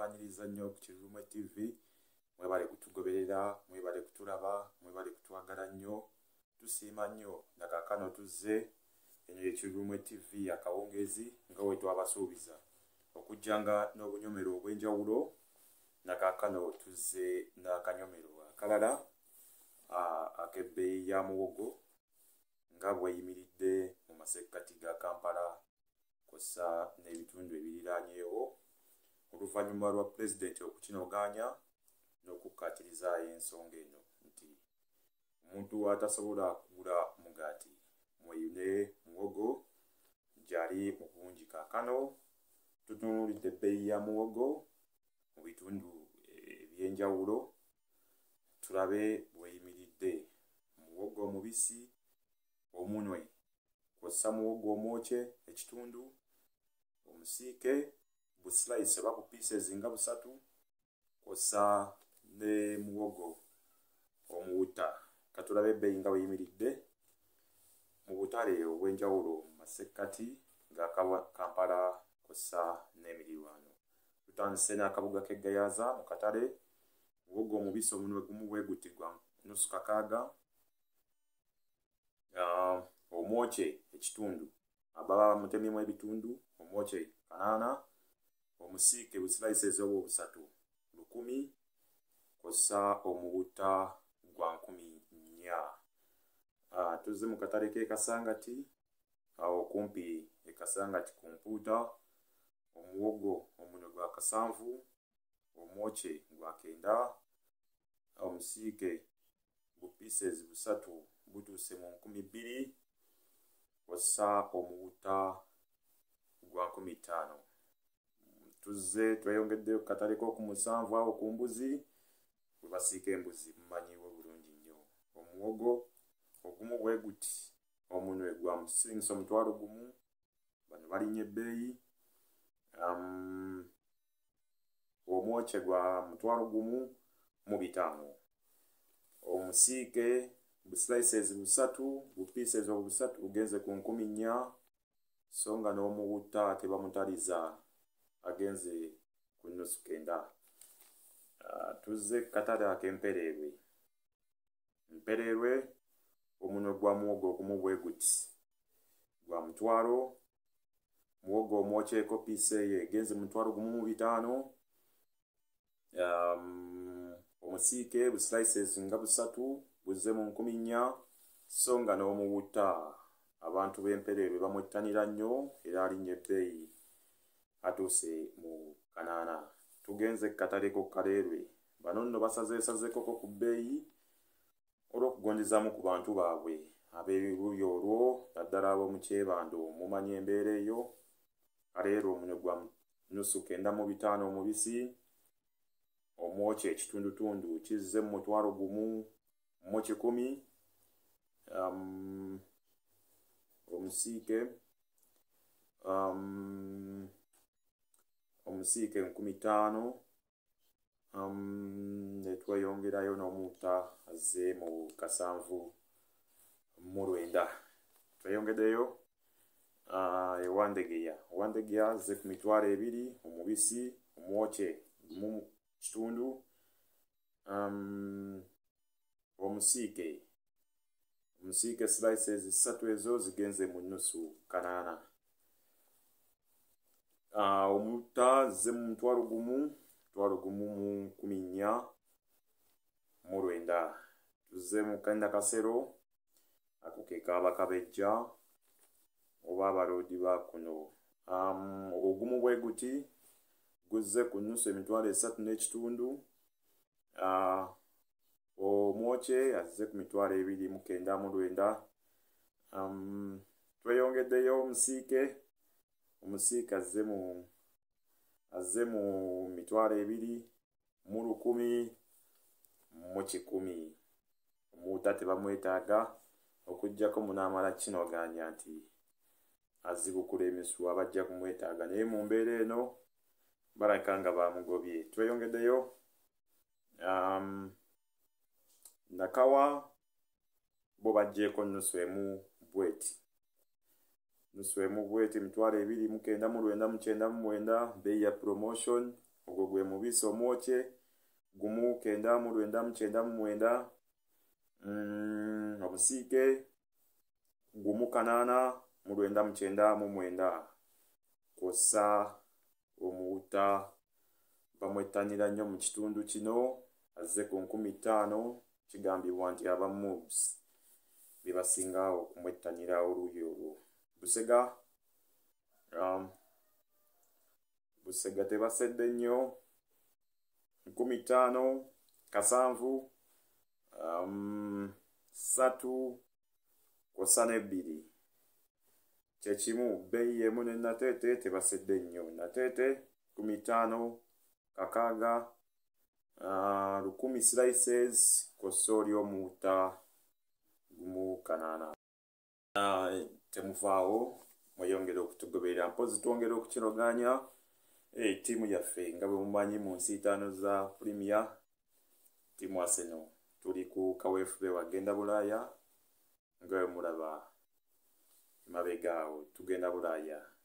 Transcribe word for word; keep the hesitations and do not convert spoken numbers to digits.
tubaaniriza nnyo ku Kivume T V. Mwebale kutugoberera, mwebale kutulaba, mwebale kutwagala nnyo. Tusiima nnyo na kaakano tuzze eno ye Kivume T V akawungeezi nga bwe twabasuubiza okujjanga n'obunyomero obw'enjawulo. Na kaakano tuzze n'akanyomero akalala ak'ebbeeyi ya muwogo nga bweyimiridde mu masekati ga Kampala kw'ossa n'ebitundu ebiriraanyeewo oluvannyuma lwa pulezidenti okukinogaanya n'okukkaatiriza ensonga eno nti omuntu atasobola kugula mugaati mweyune muwogo gy'ali mu bungi. Kaakano tutunuulidde ebbeeyi ya muwogo mu bitundu eby'enjawulo, tulabe bweyimiridde. Muwogo omubisi omunwe kw'ossa muwogo omwokye ekitundu, omusiike busilayisi oba bu pieces nga busatu, kw'ossa ne muwogo omuwuta. Katulabe ebbeeyi nga bweyimiridde mu butale obw'enjawulo mu masekati ga Kampala kw'ossa nemiriraano. Tutandise n'akabuga k'eggayaaza mu katale. Muwogo omubisi omunwe gumu bwe guti gwa nusu kakaaga, omwokye ekitundu ababa bamutemyemu ebitundu omwokye kanaana, omusiike busilayisi ez'obwo busatu lukumi, kw'ossa omuwuta gwa nkumi nnya. Tuzze mu katale k'e Kasangati awo kumpi e Kasangati ku mpuuta. Omuwogo omunwe gwa kasanvu, omwokye gwa kenda, omusiike bu pieces busatu butuuse mu nkumi bbiri, kw'ossa omuwuta gwa nkumi ttaano. Tuzze tweyongeddeyo ku katale k'oku musanvu awo ku mbuzi, bwe basiika embuzi mumanyiiwo bulungi nnyo. Omuwogo ogumu bwe guti omunwe gwa musiringisa omutwalo gumu, bano balinnya ebbeeyi. Um, omwokye gwa mutwalo gumu mu bitaano. Omusiike busilayisi busatu bu pieces obusatu bugenze ku nkumi nnya, so nga n'omuwuta tebamutaliza agenze ku nnusu kenda. Uh, tuzze ku katale ak'empereerwe. Empereerwe omunwe gwa muwogo ogumu bwe guti gwa mutwalo, muwogo omwokyeko piisi eyo egenze mutwalo gumu mu bitaano. Um, omusiike busilayisi nga busatu buzze mu nkumi nnya, so nga n'omuwuta abantu b'empereerwe bamwettanira nnyo era alinnya ebbeeyi atuuse mu kanaana. Tugenze ku katale k'oku Kaleerwe. Bano nno basazeesazekoko ku bbeeyi olw'okugondezaamu ku bantu baabwe ab'ebibuya olwo, naddala ab'omu Kyebando mumanyi embeera eyo. Kaleerwe omunwe gwa nusu kenda mu bitaano omubisi, omwokye ekitundutundu kizze mu mutwalo gumu mu kikumi, um, omusiike um, omusiike nkumi ttaano, um, ne tweyongerayo n'omuwuta azze mu kasanvu mu lwenda. Tweyongeddeyo uh, ewandegeya. Ewandegeya azze ku mitwalo ebiri omubisi, omwokye gumu kitundu, um, omusiike omusiike silayisi ssatu ezo zigenze mu nnusu kanaana. Uh, omuwuta azze mu mutwalo gumu mutwalo gumu mu nkumi nnya mu lwenda. Tuzze mu kenda kasero, ako ke kaaba kabejja oba abaloodi ba kuno. Um, ogumu bwe guti guzze ku nnusu emitwalo esatu n'ekitundu. Uh, omwokye azze ku mitwalo ebiri mu kenda mu lwenda. Um, tweyongeddeyo omusiike. Omusiike azze mu azze mu mitwalo ebiri mu lukumi mu kikumi. Omuwuta tebamwetaaga okuggyako munaamala kinogaanya nti azibukula emisu abajja kumwetaaga, naye mu mbeera eno balabika nga bamugobye. Tweyongeddeyo um, Nakawa bo baggyeeko nnusu emu bweti nnusu emu bweti mitwalo ebiri mu kenda mu lwenda mu kyenda mu mwenda. Bbeeyi ya promotion ogwo gwe mubisi omwokye gumu kenda mu lwenda mu kyenda mu mwenda. Mm, omusiike gumu kanaana mu lwenda mu kyenda mu mwenda. Kw'ossa omuwuta bamwettanira nnyo mu kitundu kino azze ku nkumi ttaano. Kigambibwa nti aba moves bye basinga okumwettanira oluuyi olwo. Busega um, busega tebasedde nnyo nkumi ttaano, kasanvu, um, ssatu, kw'ossa n'ebbiri. Kyekimu bbeeyi y'emu ne nateete tebasedde nnyo. Nateete nkumi ttaano, kakaaga, uh, lukumi slices, kw'ossa oli omuwuta gumu kanaana. Uh, temuvaawo mweyongera okutugoberera, mpozi twongera okukiroganya. Hey, ttiimu yaffe nga bwe mumanyi mu nsi ttaano za Premier, ttiimu Arsenal tuli ku kaweefube wagenda Bulaaya nga bwe mulaba emabega awo tugenda Bulaaya.